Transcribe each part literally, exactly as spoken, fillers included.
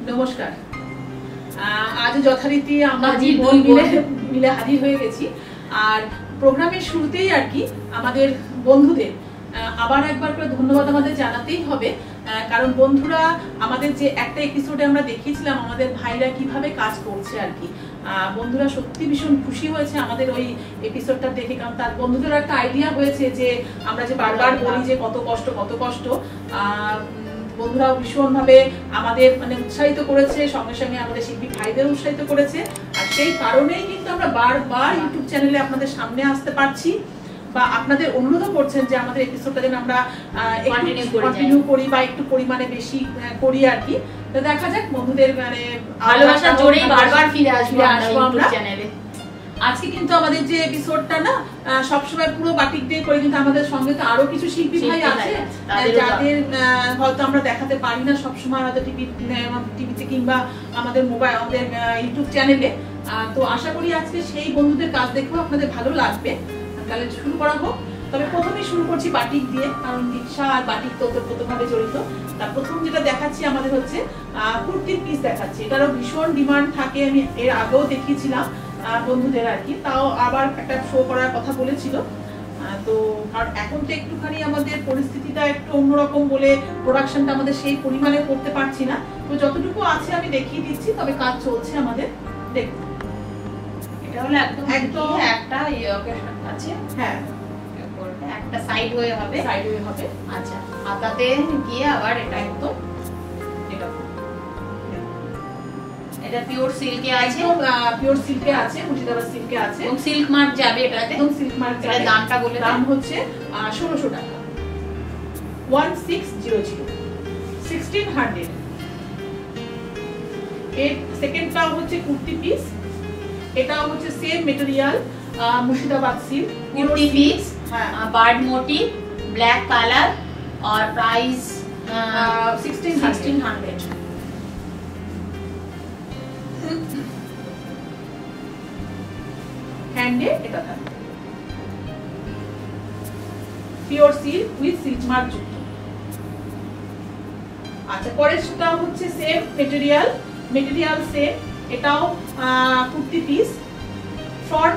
নমস্কার। আজ যথারীতি আমরা মিলে মিলে হাজির হয়ে গেছি। আর প্রোগ্রামের শুরুতেই আর কি আমাদের বন্ধুদের আবার একবার করে ধন্যবাদ আমাদের জানাতেই হবে, কারণ বন্ধুরা আমাদের যে একটা এপিসোডে আমরা দেখিয়েছিলাম আমাদের ভাইরা কিভাবে কাজ করছে আর কি, বন্ধুরা সত্যি ভীষণ খুশি হয়েছে আমাদের ওই এপিসোডটা দেখে, কারণ তার বন্ধুদের একটা আইডিয়া হয়েছে যে আমরা যে বারবার বলি যে কত কষ্ট কত কষ্ট, বন্ধুরাও ভীষণ ভাবে আমাদের মানে উৎসাহিত করেছে, সঙ্গে সঙ্গে আমাদের শিল্পী ভাইদের উৎসাহিত করেছে। আর সেই কারণেই কিন্তু আমরা বারবার ইউটিউব চ্যানেলে আপনাদের সামনে আসতে পারছি, বা আপনাদের অনুরোধ করছেন যে আমাদের এপিসোডটা যেন আমরা কন্টিনিউ করি বা একটু পরিমাণে বেশি করি আর কি। তো দেখা যাক বন্ধুদের মানে ভালোবাসার জোরেই বারবার ফিরে আসবো আমরা চ্যানেলে। আজকে কিন্তু আমাদের যে এপিসোডটা না সবসময় পুরো বাটিক দিয়ে করে, কিন্তু আমাদের সঙ্গে তো আরো কিছু শিল্পী ভাই আছে যাদের হয়তো আমরা দেখাতে পারি না সবসময়, হয়তো টিভি টিভিতে কিংবা আমাদের মোবাইল আমাদের ইউটিউব চ্যানেলে। তো আশা করি আজকে সেই বন্ধুদের কাজ দেখেও আপনাদের ভালো লাগবে। তাহলে শুরু করা হোক। তবে প্রথমেই শুরু করছি বাটিক দিয়ে, কারণ রিক্সা আর বাটিক তো ওতপ্রোতভাবে জড়িত। তার প্রথম যেটা দেখাচ্ছি আমাদের হচ্ছে কুর্তির পিস দেখাচ্ছি। এটারও ভীষণ ডিমান্ড থাকে, আমি এর আগেও দেখিয়েছিলাম বন্ধুদের আর কি, তাও আবার একটা শো করার কথা বলেছিল। তো আর এখন তো একটুখানি আমাদের পরিস্থিতিটা একটু অন্যরকম বলে প্রোডাকশনটা আমাদের সেই পরিমাণে করতে পারছি না, তো যতটুকু আছে আমি দেখিয়ে দিচ্ছি। তবে কাজ চলছে আমাদের, দেখুন এটা হলো একদম একদম একটা আছে, হ্যাঁ একটা সাইড ওয়ে হবে, সাইড ওয়ে হবে। আচ্ছা, হাতাতে গিয়ে আবার এটা একদম এটা এটা পিওর সিল্কে আছে, পিওর সিল্কে আছে, মুর্শিদাবাদ সিল্কে আছে, এবং সিল্ক মার্ক যাবে এটাতে, একদম সিল্ক মার্ক যাবে। দামটা বলে দাম হচ্ছে ষোলোশো টাকা, one six zero zero, sixteen hundred. এর সেকেন্ডটাও হচ্ছে কুর্তি পিস, এটাও হচ্ছে same material Murshidabad silk kurti piece, bird motif, black colour, और प्राइस सिक्सटीन हंड्रेड। হ্যান্ডে এটা থাকে pure silk with silk mark যুক্ত। আচ্ছা, পরের সুতা হচ্ছে সেম মেটেরিয়াল, মেটেরিয়াল সেম, এটাও কুর্তি পিস, ফ্রন্ট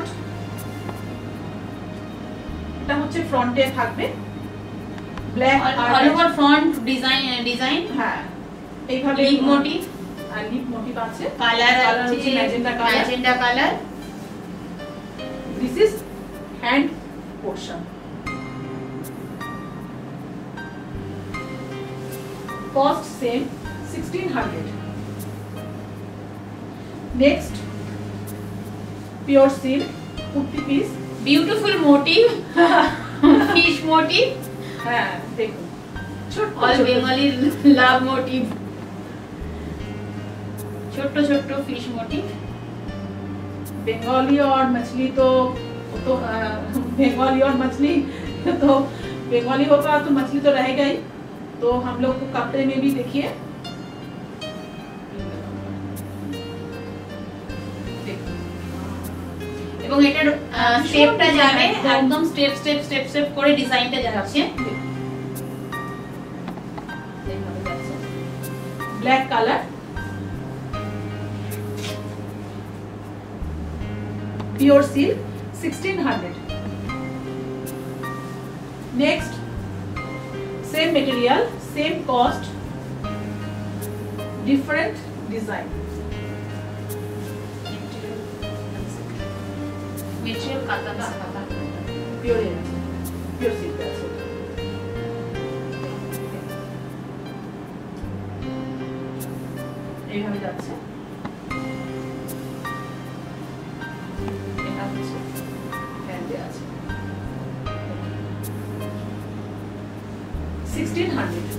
এটা হচ্ছে ফ্রন্টে থাকবে black all over front design design হ্যাঁ এইভাবে লিপ মোটিভ, আর লিপ মোটিভ আছে, কালার আছে magenta colour, magenta colour. This is hand portion. Cost same, sixteen hundred. Next pure silk kurti piece, beautiful motif, fish motif, হ্যাঁ দেখুন ছোট all Bengali লাভ motive, ছোট ছোট ফিশ মোটিভ। बंगाली और मछली तो तो बंगाली और मछली तो बंगाली होगा तो मछली तो रहेगा ही, तो हम लोग को कपड़े में भी देखिए এবং এটার স্টেপটা যাবে একদম স্টেপ স্টেপ স্টেপ স্টেপ করে ডিজাইনটা যাচ্ছে। Black colour, pure silk, sixteen hundred. Next, same material, same cost, different design. Material kata da kata pure pure silk আছে। এইভাবে যাচ্ছে, sixteen hundred.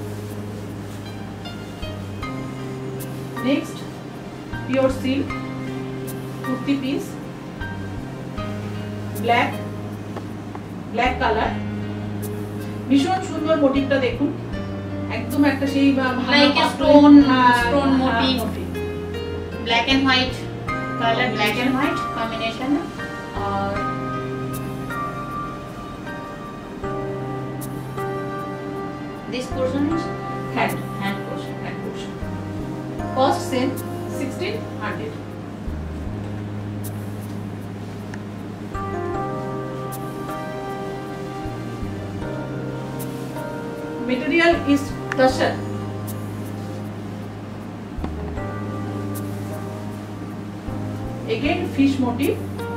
Next, pure silk kurti piece, black black color, ভীষণ সুন্দর মোটিভটা দেখুন, একদম একটা সেই like stone stone motif, black and white colour, black and white combination. और this portion is hand hand portion hand portion cost same sixteen hundred. Material is tasher. Again fish motif.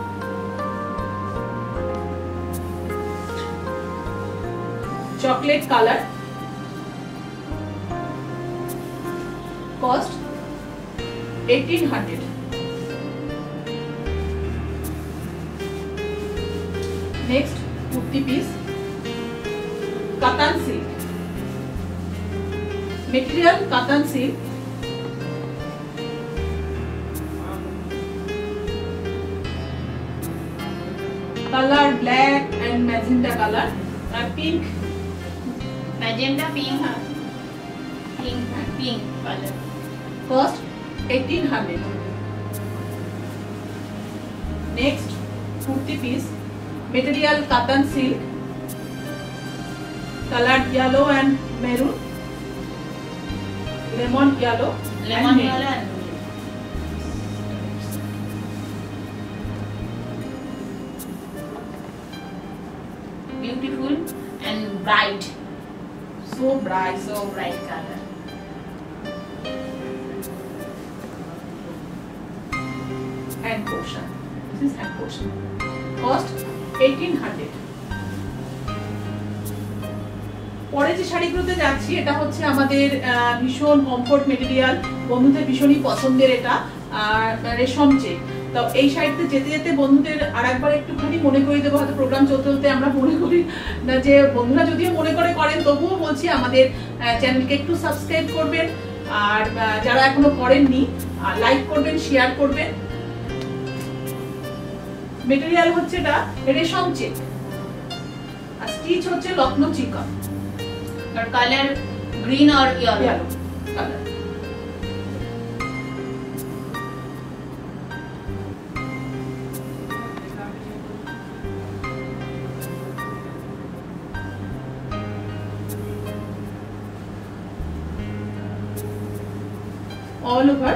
Chocolate color. Cost eighteen hundred. Next kurti piece. Katan silk. Material cotton silk. Color black and magenta color. Uh, pink. Magenta pink. Pink pink color. Cost eighteen hundred. Next kurti piece. Material cotton silk. Colored yellow and maroon. Lemon yellow, lemon yellow and beautiful and bright, so bright, so bright color. Hand portion. This is hand portion. Cost eighteen hundred. পরে যে শাড়িগুলোতে যাচ্ছি এটা হচ্ছে আমাদের ভীষণ comfort material, বন্ধুদের ভীষণই পছন্দের, এটা আর রেশম চেক। তো এই শাড়িতে যেতে যেতে বন্ধুদের আর একবার একটুখানি মনে করিয়ে দেবো, হয়তো প্রোগ্রাম চলতে চলতে আমরা মনে করি না, যে বন্ধুরা যদিও মনে করে করেন তবুও বলছি আমাদের চ্যানেলকে একটু সাবস্ক্রাইব করবেন, আর যারা এখনো করেননি লাইক করবেন, শেয়ার করবেন। মেটেরিয়াল হচ্ছে এটা রেশম চেক আর স্টিচ হচ্ছে লখনৌ চিকন। और color green or yellow, yellow color. All over.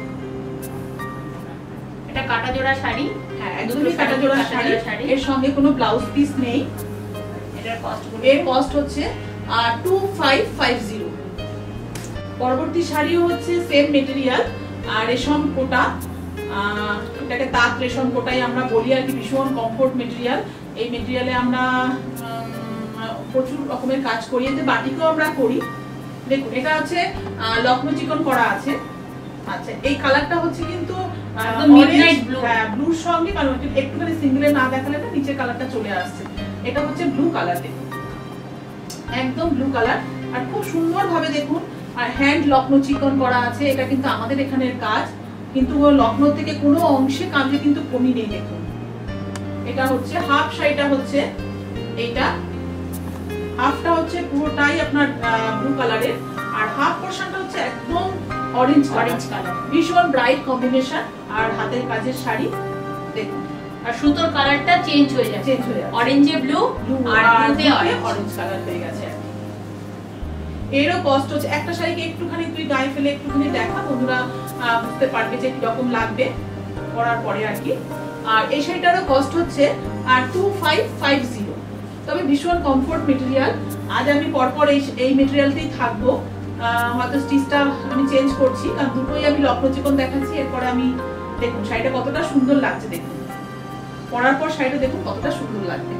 এটা কাটা জোড়া শাড়ি, হ্যাঁ একদমই কাটা জোড়া শাড়ি, এর সঙ্গে কোনো ব্লাউজ পিস নেই। এটার কস্ট, এর কস্ট হচ্ছে আর টু ফাইভ ফাইভ জিরো। পরবর্তী শাড়িও হচ্ছে সেম মেটেরিয়াল আর রেশম কোটা, এটাকে তাঁত রেশম কোটাই আমরা বলি আর কি, ভীষণ কমফোর্ট মেটেরিয়াল। এই মেটেরিয়ালে আমরা প্রচুর রকমের কাজ করি, এতে বাটিকও আমরা করি। দেখুন এটা হচ্ছে লখনৌ চিকন করা আছে। আচ্ছা এই কালারটা হচ্ছে কিন্তু মিডনাইট ব্লু, হ্যাঁ ব্লুর সঙ্গে, কারণ একটুখানি সিঙ্গেলে না দেখালে না নিচের কালারটা চলে আসছে। এটা হচ্ছে ব্লু কালার, দেখুন একদম ব্লু কালার, আর খুব সুন্দর ভাবে দেখুন আর হ্যান্ড লখনৌ চিকন করা আছে। এটা কিন্তু আমাদের এখানের কাজ, কিন্তু লখনৌ থেকে কোনো অংশে কাজে কিন্তু কমি নেই। দেখুন এটা হচ্ছে হাফ শাড়িটা হচ্ছে এইটা, হাফটা হচ্ছে পুরোটাই আপনার ব্লু কালারের, আর হাফ পোরশনটা হচ্ছে একদম অরেঞ্জ অরেঞ্জ কালার, ভীষণ ব্রাইট কম্বিনেশন। আর হাতের কাজের শাড়ি দেখুন, আর সুতোর কালারটা চেঞ্জ হয়ে যাচ্ছে, চেঞ্জ হয়ে যাচ্ছে, অরেঞ্জে ব্লু আর ব্লুতে অরেঞ্জ কালার হয়ে গেছে। এরও কস্ট হচ্ছে, একটা শাড়িকে একটুখানি তুই গায়ে ফেলে একটুখানি দেখা, বন্ধুরা বুঝতে পারবে যে কিরকম লাগবে পরার পরে আর কি। আর এই শাড়িটারও কস্ট হচ্ছে আর টু ফাইভ ফাইভ জিরো। তবে ভীষণ কমফোর্ট মেটেরিয়াল। আজ আমি পরপর এই এই মেটেরিয়ালতেই থাকবো, হয়তো স্টিচটা আমি চেঞ্জ করছি, কারণ দুটোই আমি লখনৌ চিকন দেখাচ্ছি। এরপরে আমি দেখুন শাড়িটা কতটা সুন্দর লাগছে, দেখুন পরার পর শাড়িটা দেখুন কতটা সুন্দর লাগবে।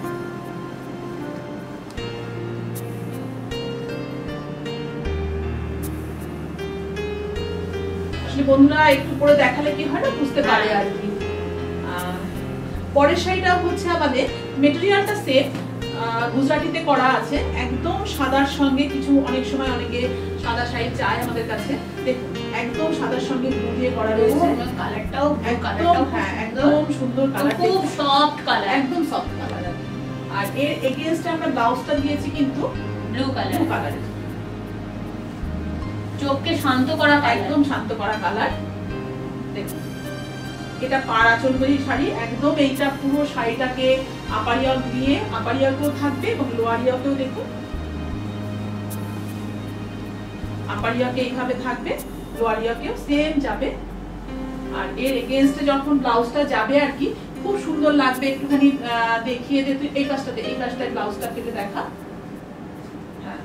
আসলে বন্ধুরা একটু পরে দেখালে কি হয় না, বুঝতে পারে আর কি। পরের শাড়িটা হচ্ছে আমাদের মেটেরিয়ালটা সেম, গুজরাটিতে করা আছে, একদম সাদার সঙ্গে কিছু, অনেক সময় অনেকে সাদা শাড়ি চায় আমাদের কাছে। দেখুন একদম সাদার সঙ্গে ব্লু দিয়ে করা রয়েছে, কালারটাও একদম হ্যাঁ একদম সুন্দর কালার, খুব সফট কালার, একদম সফট কালার। আর এর এগেইনস্টে আমরা ব্লাউজটা দিয়েছি কিন্তু ব্লু কালার কালারের, চোখকে শান্ত করা, একদম শান্ত করা কালার। দেখুন এটা পাড় আঁচলবেরি শাড়ি, একদম এইটা পুরো শাড়িটাকে আপারিয়াল দিয়ে, আপারিয়ালকেও থাকবে এবং লোয়ারিয়ালকেও দেখুন আপারিয়ালকে এইভাবে থাকবে, লোয়ারিয়াকেও সেম যাবে। আর এর এগেইনস্টে যখন ব্লাউজটা যাবে আর কি খুব সুন্দর লাগবে। একটুখানি দেখিয়ে দে তুই এই কাজটাতে, এই কাজটায় ব্লাউজটা কেটে দেখা। হ্যাঁ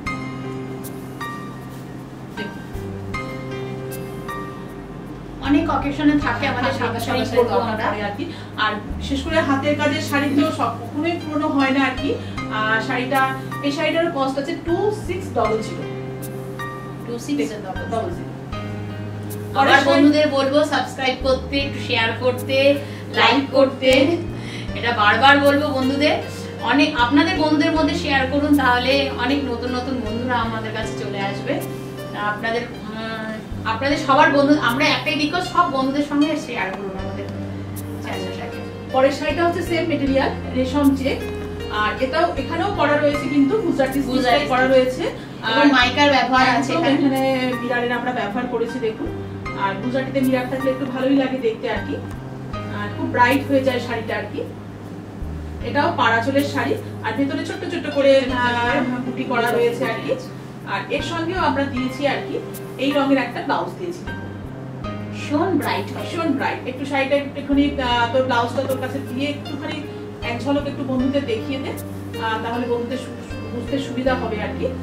অনেক অকেশনে থাকে আমাদের সাদা শাড়ি পরবো আমরা আর কি। আর বিশেষ করে হাতের কাজের শাড়ি তো সব কখনোই পুরনো হয় না আর কি। শাড়িটা এই শাড়িটার কস্ট আছে two six double zero two six double zero. আমার বন্ধুদের বলবো সাবস্ক্রাইব করতে, একটু শেয়ার করতে, লাইক করতে। এটা বারবার বলবো বন্ধুদের, অনেক আপনাদের বন্ধুদের মধ্যে শেয়ার করুন, তাহলে অনেক নতুন নতুন বন্ধুরা আমাদের কাছে চলে আসবে। আপনাদের আপনাদের সবার বন্ধু আমরা একটাই রিকোয়েস্ট, সব বন্ধুদের সঙ্গে শেয়ার করুন আমাদের চ্যানেলটাকে। পরের শাড়িটা হচ্ছে সেম মেটেরিয়াল রেশম চেক। আর এটাও এখানেও করা রয়েছে কিন্তু গুজরাটি স্টাইল করা রয়েছে আর মাইকার ব্যবহার আছে এখানে। মিররের আমরা ব্যবহার করেছি দেখুন। আর গুজরাটিতে মিরর থাকলে একটু ভালোই লাগে দেখতে আর কি। আর খুব ব্রাইট হয়ে যায় শাড়িটা আর কি। এটাও পাড়াচলের শাড়ি আর ভেতরে ছোট্ট ছোট্ট করে বুটি করা রয়েছে আর কি। আর এর সঙ্গেও আমরা দিয়েছি আর কি এই রঙের একটা ব্লাউজ দিয়েছি। ভীষণ ব্রাইট, ভীষণ ব্রাইট। একটু শাড়িটা একটুখানি তোর ব্লাউজটা তোর কাছে দিয়ে একটুখানি এক ঝলক একটু বন্ধুদের দেখিয়ে দে, তাহলে বন্ধুদের বুঝতে সুবিধা হবে আর কি।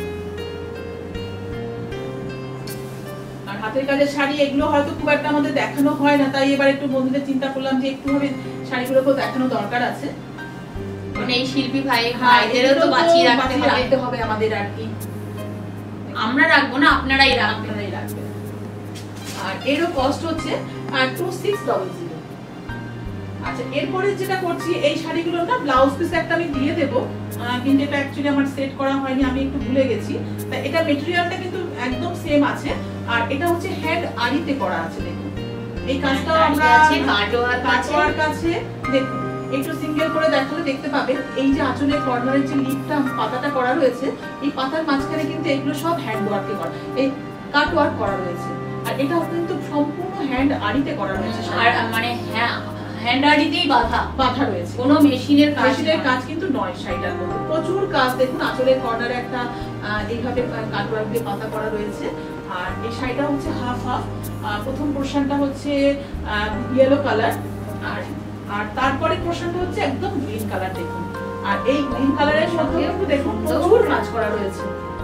আর হাতের কাজের শাড়ি এগুলো হয়তো খুব একটা আমাদের দেখানো হয় না, তাই এবার একটু বন্ধুদের চিন্তা করলাম যে একটু ভাবে শাড়িগুলোকে দেখানো দরকার আছে। মানে এই শিল্পী ভাই ভাইদেরও তো বাঁচিয়ে রাখতে হবে আমাদের আর কি। আমরা রাখবো না, আপনারাই রাখবেন। আর এরও কস্ট হচ্ছে টু সিক্স ডবল জিরো। আচ্ছা এরপরে যেটা করছি এই শাড়িগুলো না ব্লাউজ পিস একটা আমি দিয়ে দেবো, কিন্তু এটা অ্যাকচুয়ালি আমার সেট করা হয়নি, আমি একটু ভুলে গেছি। তা এটা মেটেরিয়ালটা কিন্তু একদম সেম আছে। আর এটা হচ্ছে হ্যান্ড আরিতে করা আছে দেখুন। এই কাজটাও আমরা কাটওয়ার কাছে দেখুন একটু সিঙ্গেল করে দেখালে দেখতে পাবেন এই যে আঁচলের কর্নারের যে লিপটা পাতাটা করা রয়েছে, এই পাতার মাঝখানে কিন্তু এগুলো সব হ্যান্ড ওয়ার্কে করা, এই কাট ওয়ার্ক করা রয়েছে। আর এটা কিন্তু সম্পূর্ণ হ্যান্ড আরিতে করা রয়েছে। আর মানে হ্যাঁ হ্যান্ড আরিতেই বাঁধা বাঁধা রয়েছে, কোনো মেশিনের কাজ মেশিনের কাজ কিন্তু নয়। শাড়িটার মধ্যে প্রচুর কাজ দেখুন। আঁচলের কর্নারে একটা এইভাবে কাট ওয়ার্ক দিয়ে পাতা করা রয়েছে। আর এই শাড়িটা হচ্ছে হাফ হাফ। প্রথম পোরশনটা হচ্ছে ইয়েলো কালার আর আর তারপরে পোরশনটা হচ্ছে একদম গ্রিন কালার দেখুন। আর এই গ্রিন কালারের সঙ্গে দেখুন প্রচুর কাজ করা রয়েছে,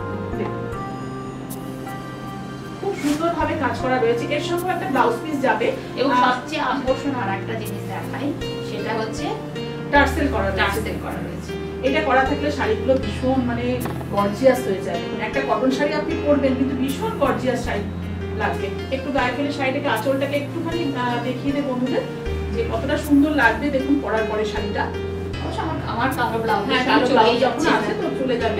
খুব সুন্দর ভাবে কাজ করা রয়েছে। এর সঙ্গে একটা ব্লাউজ পিস যাবে। এবং সবচেয়ে আকর্ষণীয় আর একটা জিনিস দেখাই, সেটা হচ্ছে টার্সেল করা টার্সেল করা রয়েছে। এটা করা থাকলে শাড়িগুলো ভীষণ মানে গর্জিয়াস হয়ে যায়। একটা কটন শাড়ি আপনি পরবেন কিন্তু ভীষণ গর্জিয়াস শাড়ি লাগবে। একটু গায়ে ফেলে শাড়িটাকে আঁচলটাকে একটুখানি দেখিয়ে দে বন্ধুদের যে কতটা সুন্দর লাগবে দেখুন পরার পরে শাড়িটা। অবশ্য আমার আমার কালো ব্লাউজ যখন আছে তো চলে যাবে।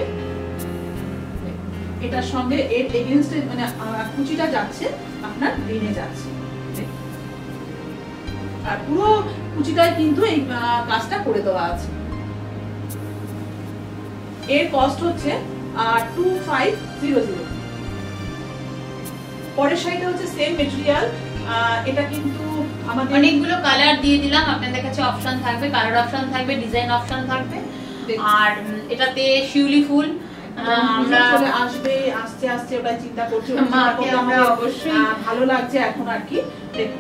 এটার সঙ্গে এর এগেইনস্টে মানে কুচিটা যাচ্ছে আপনার গ্রিনে যাচ্ছে। আর পুরো কুচিটায় কিন্তু এই কাজটা করে দেওয়া আছে। এর কস্ট হচ্ছে টু ফাইভ জিরো জিরো। পরের শাড়িটা হচ্ছে সেম মেটেরিয়াল। এটা কিন্তু আমাদের অনেকগুলো কালার দিয়ে দিলাম, আপনাদের কাছে অপশন থাকবে, কালার অপশন থাকবে, ডিজাইন অপশন থাকবে। আর এটাতে শিউলি ফুল আমরা চলে আসবে, আসছে আসছে ওটা চিন্তা করছি। মাকে আমরা অবশ্যই ভালো লাগছে এখন আর কি। দেখুন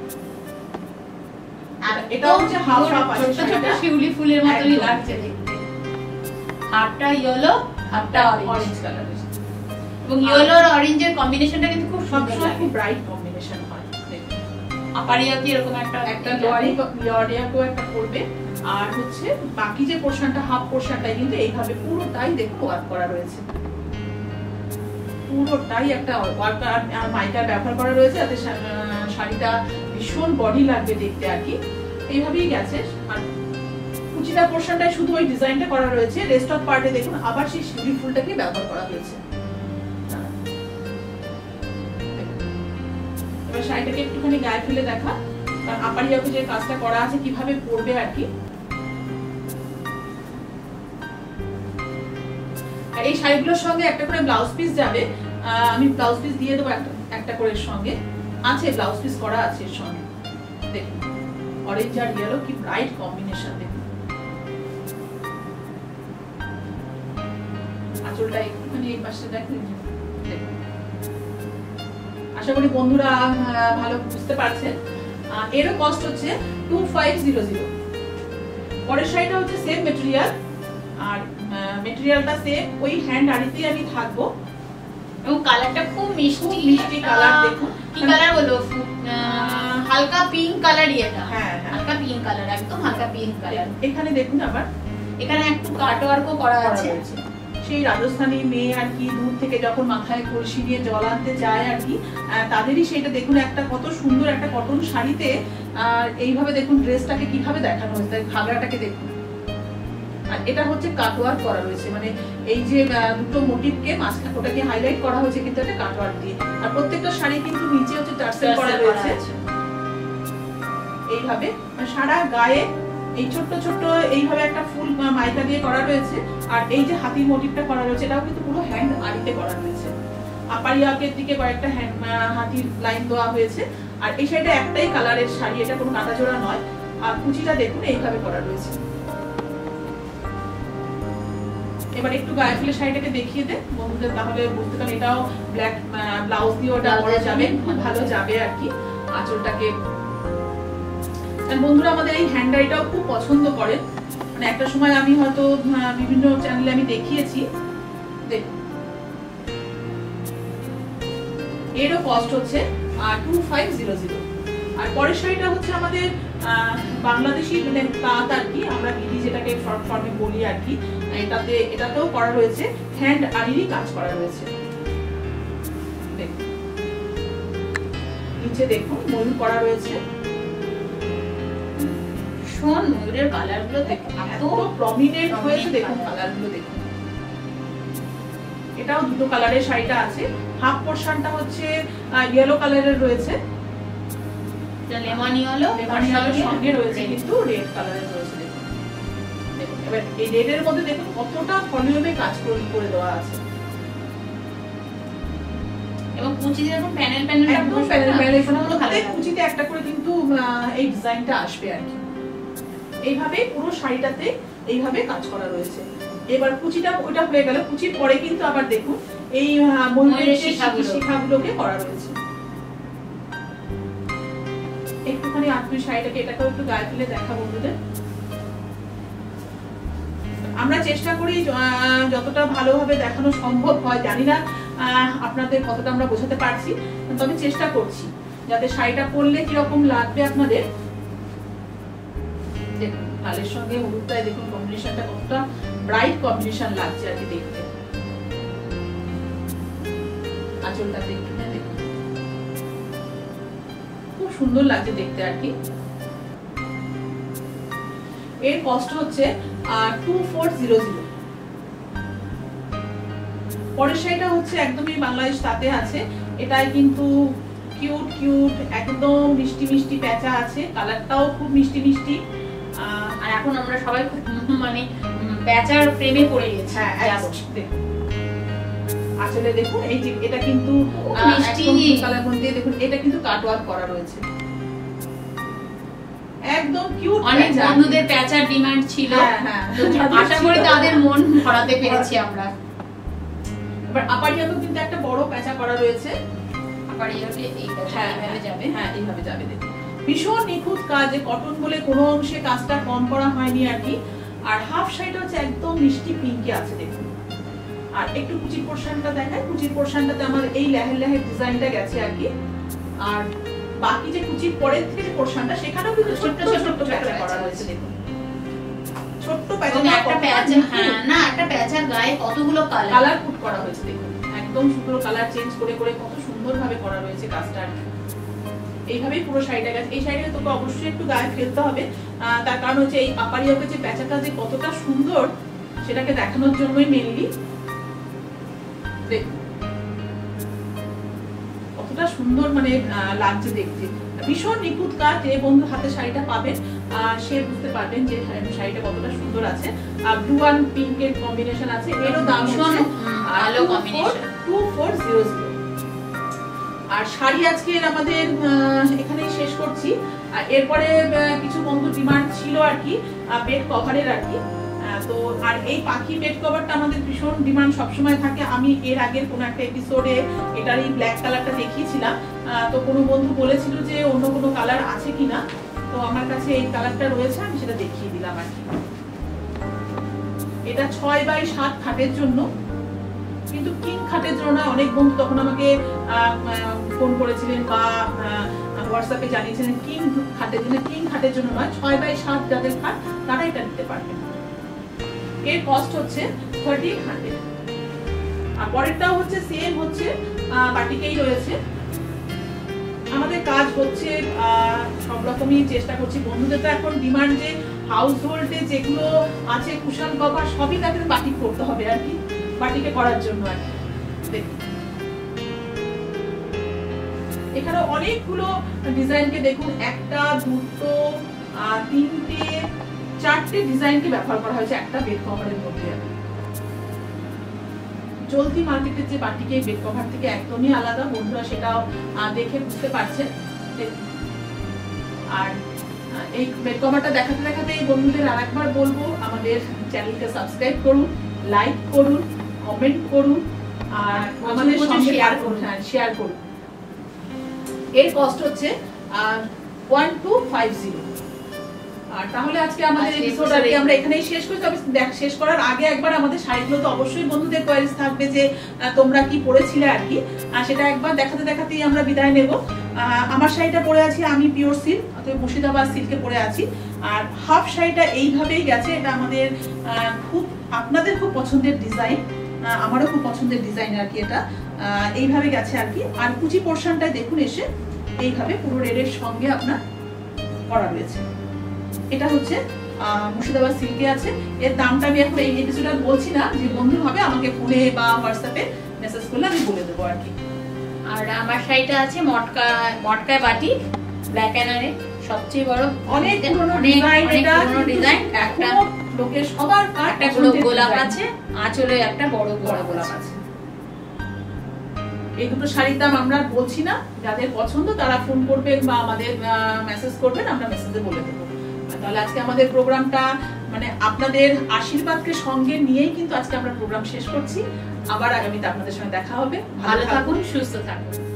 এটা হচ্ছে হাফ হাফ আছে, ছোট ছোট শিউলি ফুলের মতই লাগছে দেখতে। হাফটা ইয়েলো, হাফটা অরেঞ্জ কালার। এবং ইয়েলো আর অরেঞ্জের কম্বিনেশনটা কিন্তু খুব সুন্দর লাগে, খুব ব্রাইট কম্বিনেশন হয়। আপারিয়া কি এরকম একটা একটা লোয়ারি লোয়ারিয়াকো একটা করবে। আর হচ্ছে বাকি যে পোরশনটা হাফ পোরশনটাই কিন্তু এইভাবে পুরোটাই দেখুন ওয়ার্ক করা রয়েছে। পুরোটাই একটা ওয়ার্ক আর মাইকার ব্যবহার করা রয়েছে যাতে শাড়িটা ভীষণ বডি লাগবে দেখতে আর কি। এইভাবেই গেছে। আর কুচিটা পোরশনটায় শুধু ওই ডিজাইনটা করা রয়েছে, রেস্ট অফ পার্টে দেখুন আবার সেই শিউলি ফুলটাকে ব্যবহার করা হয়েছে। এবার শাড়িটাকে একটুখানি গায়ে ফেলে দেখা, কারণ আপারিয়াকে যে কাজটা করা আছে কিভাবে পরবে আর কি। আর এই শাড়িগুলোর সঙ্গে একটা করে ব্লাউজ পিস যাবে। আমি ব্লাউজ পিস দিয়ে দেবো একটা একটা করে সঙ্গে আছে, ব্লাউজ পিস করা আছে এর সঙ্গে। দেখুন অরেঞ্জ আর ইয়েলো কি ব্রাইট কম্বিনেশন দেখুন। আঁচলটা একটুখানি এই পাশে দেখুন। আর আশা করি বন্ধুরা ভালো বুঝতে পারছেন। এরও কস্ট হচ্ছে টু ফাইভ জিরো জিরো। পরের শাড়িটা হচ্ছে সেম মেটেরিয়াল, আর মেটেরিয়ালটা সেম, ওই হ্যান্ড আড়িতেই আমি থাকবো এবং কালারটা খুব মিষ্টি মিষ্টি কালার। দেখুন কি কালার বলবো, হালকা পিঙ্ক কালারই এটা। হ্যাঁ হালকা পিঙ্ক কালার, একদম হালকা পিঙ্ক কালার। এখানে দেখুন আবার এখানে একটু কাটওয়ার্কও করা আছে। সেই রাজস্থানী মেয়ে আর কি দূর থেকে যখন মাথায় কলসি নিয়ে জল আনতে যায় আর কি, তাদেরই সেটা দেখুন একটা কত সুন্দর একটা কটন শাড়িতে আর এইভাবে দেখুন ড্রেসটাকে কিভাবে দেখানো হয়েছে, ঘাগরাটাকে দেখুন। আর এটা হচ্ছে কাটওয়ার্ক করা রয়েছে, মানে এই যে দুটো মোটিভকে মাঝখানে ওটাকে হাইলাইট করা হয়েছে কিন্তু একটা কাটওয়ার্ক দিয়ে। আর প্রত্যেকটা শাড়ি কিন্তু নিচে হচ্ছে টার্সেল করা রয়েছে এইভাবে, সারা গায়ে এই ছোট্ট ছোট্ট এইভাবে একটা ফুল মাইকা দিয়ে করা রয়েছে। আর এই যে হাতির মোটিভটা করা রয়েছে এটাও কিন্তু পুরো হ্যান্ড আড়িতে করা রয়েছে। আপার ইয়াকের দিকে কয়েকটা হ্যান্ড হাতির লাইন দেওয়া হয়েছে। আর এই শাড়িটা একটাই কালারের শাড়ি, এটা কোনো কাটা জোড়া নয়। আর কুচিটা দেখুন এইভাবে করা রয়েছে। এবার একটু গায়ে ফেলে শাড়িটাকে দেখিয়ে দে বন্ধুদের, তাহলে বুঝতে পারেন এটাও ব্ল্যাক ব্লাউজ দিয়ে ওটা পরা যাবে, ভালো যাবে আর কি আঁচলটাকে। বন্ধুরা আমাদের এই হ্যান্ড ডাইটাও খুব পছন্দ করেন, মানে একটা সময় আমি হয়তো বিভিন্ন চ্যানেলে আমি দেখিয়েছি। দেখুন এরও কস্ট হচ্ছে টু ফাইভ জিরো জিরো। আর পরের শাড়িটা হচ্ছে আমাদের বাংলাদেশি তাঁত আর কি, আমরা গিরি যেটাকে শর্ট ফর্মে বলি আর কি। এটাতে এটাতেও করা রয়েছে হ্যান্ড আড়িরই কাজ করা রয়েছে। দেখুন নিচে দেখুন ময়ূর করা রয়েছে। ভীষণ ময়ূরের কালারগুলো দেখুন এত প্রমিনেন্ট হয়েছে, দেখুন কালারগুলো দেখুন। এটাও দুটো কালারের শাড়িটা আছে। হাফ পোরশনটা হচ্ছে ইয়েলো কালারের রয়েছে, লেমন ইয়েলো, লেমন ইয়েলোর সঙ্গে রয়েছে কিন্তু রেড কালারের রয়েছে। দেখুন দেখুন এবার এই রেডের মধ্যে দেখুন কতটা ভলিউমে কাজ করে করে দেওয়া আছে। এবং কুচিতে দেখুন প্যানেল প্যানেল একদম প্যানেল প্যানেল প্রত্যেক কুচিতে একটা করে কিন্তু এই ডিজাইনটা আসবে আর কি। এইভাবে পুরো শাড়িটাতে এইভাবে কাজ করা রয়েছে। এবার কুচিটা ওইটা হয়ে গেল, কুচির পরে কিন্তু আবার দেখুন এই ময়ূরের শিখাগুলোকে করা রয়েছে। একটুখানি আত্মীয় শাড়িটাকে এটাকেও একটু গায়ে ফেলে দেখা বন্ধুদের। আমরা চেষ্টা করি যতটা ভালোভাবে দেখানো সম্ভব হয়, জানি না আপনাদের কতটা আমরা বোঝাতে পারছি, তবে চেষ্টা করছি যাতে শাড়িটা পরলে কিরকম লাগবে আপনাদের। দেখুন লালের সঙ্গে হলুদটায় দেখুন কম্বিনেশনটা কতটা ব্রাইট কম্বিনেশন লাগছে আর কি দেখতে। আঁচলটা দেখুন খুব সুন্দর লাগছে দেখতে আর কি। এর কস্ট হচ্ছে টু ফোর জিরো জিরো। পরের শাড়িটা হচ্ছে একদমই বাংলাদেশ তাতে আছে, এটাই কিন্তু কিউট কিউট একদম মিষ্টি মিষ্টি প্যাঁচা আছে, কালারটাও খুব মিষ্টি মিষ্টি। আর এখন আমরা সবাই মানে প্যাঁচার প্রেমে পড়ে গেছি। দেখুন আসলে দেখুন এই যে এটা কিন্তু মিষ্টি কালার মধ্যে দেখুন এটা কিন্তু কাটওয়ার্ক করা রয়েছে, একদম কিউট। অনেক বন্ধুদের প্যাঁচার ডিমান্ড ছিল, আশা করি তাদের মন ভরাতে পেরেছি আমরা। এবার আপারিয়াতেও কিন্তু একটা বড় প্যাঁচা করা রয়েছে। আপারিয়াতে এইভাবে যাবে, হ্যাঁ এইভাবে যাবে। দেখুন ভীষণ নিখুঁত কাজ, কটন বলে কোনো অংশে কাজটা কম করা হয়নি আর কি। আর হাফ শাড়িটা হচ্ছে একদম মিষ্টি পিঙ্কে আছে দেখুন। আর একটু কুচির পোরশনটা দেখায়, কুচির পোরশনটাতে আমার এই লেহের লেহের ডিজাইনটা গেছে আর কি। আর বাকি যে কুচির পরের থেকে যে পোরশনটা সেখানেও কিন্তু ছোট ছোট ছোট প্যাঁচা করা রয়েছে দেখুন। ছোট্ট প্যাঁচা, একটা প্যাঁচা, হ্যাঁ না একটা প্যাঁচার গায়ে কতগুলো কালার কালার ফুট করা হয়েছে দেখুন, একদম সুন্দর কালার চেঞ্জ করে করে কত সুন্দরভাবে করা রয়েছে কাজটা। এইভাবেই পুরো শাড়িটা গেছে। এই শাড়িটা তোকে অবশ্যই একটু গায়ে ফেলতে হবে, তার কারণ হচ্ছে এই আপারিয়াকে যে প্যাঁচাটা যে কতটা সুন্দর সেটাকে দেখানোর জন্যই মেনলি। দেখুন কতটা সুন্দর মানে লাগছে দেখতে, ভীষণ নিখুঁত কাজ। যে বন্ধু হাতে শাড়িটা পাবেন সে বুঝতে পারবেন যে শাড়িটা কতটা সুন্দর আছে। আর ব্লু আর পিঙ্ক এর কম্বিনেশন আছে, এরও দাম হচ্ছে ভালো combination two four zero zero. আর শাড়ি আজকে আমাদের এখানেই শেষ করছি। আর এরপরে কিছু বন্ধু ডিমান্ড ছিল আর কি বেড কভারের আর কি, তো আর এই পাখি বেড কভারটা আমাদের ভীষণ ডিমান্ড সবসময় থাকে। আমি এর আগের কোনো একটা এপিসোডে এটার এই ব্ল্যাক কালারটা দেখিয়েছিলাম, তো কোনো বন্ধু বলেছিল যে অন্য কোনো কালার আছে কিনা, তো আমার কাছে এই কালারটা রয়েছে, আমি সেটা দেখিয়ে দিলাম আর কি। এটা ছয় বাই সাত খাটের জন্য, কিন্তু কিং খাটের জন্য না। অনেক বন্ধু তখন আমাকে ফোন করেছিলেন বা হোয়াটসঅ্যাপে জানিয়েছিলেন কিং খাটের জন্য। কিং খাটের জন্য নয়, ছয় বাই সাত যাদের খাট তারা এটা নিতে পারবেন। এর কস্ট হচ্ছে থার্টিন হান্ড্রেড। আর পরেরটাও হচ্ছে সেম, হচ্ছে বাটিকেই রয়েছে। আমাদের কাজ হচ্ছে সব রকমই চেষ্টা করছি। বন্ধুদের তো এখন ডিমান্ড যে হাউস হোল্ডে যেগুলো আছে কুশন কভার সবই তাকে বাটিক করতে হবে আর কি, বাটিকে করার জন্য আর কি। দেখুন এখানে অনেকগুলো ডিজাইনকে দেখুন, একটা দুটো তিনটে চারটে ডিজাইনকে ব্যবহার করা হয়েছে একটা বেড কভারের মধ্যে। চলতি মার্কেটের যে বাটিকে বেড কভার থেকে একদমই আলাদা, বন্ধুরা সেটাও দেখে বুঝতে পারছেন। আর এই বেড কভারটা দেখাতে দেখাতে এই বন্ধুদের আরেকবার বলবো, আমাদের চ্যানেলকে সাবস্ক্রাইব করুন, লাইক করুন, কমেন্ট করুন, আর আমাদের সঙ্গে শেয়ার করুন। হ্যাঁ, শেয়ার করুন। এর কস্ট হচ্ছে ওয়ান টু ফাইভ জিরো। আর তাহলে আজকে আমাদের এপিসোড আর কি আমরা এখানেই শেষ করি। তবে দেখ, শেষ করার আগে একবার আমাদের শাড়িগুলো তো অবশ্যই বন্ধুদের কোয়ারিজ থাকবে যে তোমরা কি পরেছিলে আর কি, আর সেটা একবার দেখাতে দেখাতেই আমরা বিদায় নেব। আমার শাড়িটা পরে আছি আমি পিওর সিল্ক, অর্থাৎ মুর্শিদাবাদ সিল্কে পরে আছি। আর হাফ শাড়িটা এইভাবেই গেছে, এটা আমাদের খুব আপনাদের খুব পছন্দের ডিজাইন, আমারও খুব পছন্দের ডিজাইন আর কি। এটা এইভাবে গেছে আর কি। আর কুচি পোর্শনটায় দেখুন এসে এইভাবে পুরো রেডের সঙ্গে আপনার করা রয়েছে। এটা হচ্ছে মুর্শিদাবাদ সিল্কে আছে। এর দামটা আমি এখন এই এপিসোডে বলছি না, যে বন্ধু হবে আমাকে ফোনে বা হোয়াটসঅ্যাপে মেসেজ করলে আমি বলে দেবো আর কি। আর আমার শাড়িটা আছে মটকা মটকায় বাটি, ব্ল্যাক এন্ড সবচেয়ে বড়, অনেক পুরনো ডিজাইন। এটা পুরনো ডিজাইন, একটা লোকের সবার একটা গোলাপ আছে, আঁচলে একটা বড় গোলাপ আছে। এই দুটো শাড়ির দাম আমরা বলছি না, যাদের পছন্দ তারা ফোন করবেন বা আমাদের মেসেজ করবেন, আমরা মেসেজে বলে দেবো। তাহলে আজকে আমাদের প্রোগ্রামটা মানে আপনাদের আশীর্বাদকে সঙ্গে নিয়েই কিন্তু আজকে আমরা প্রোগ্রাম শেষ করছি। আবার আগামীতে আপনাদের সঙ্গে দেখা হবে। ভালো থাকুন, সুস্থ থাকুন।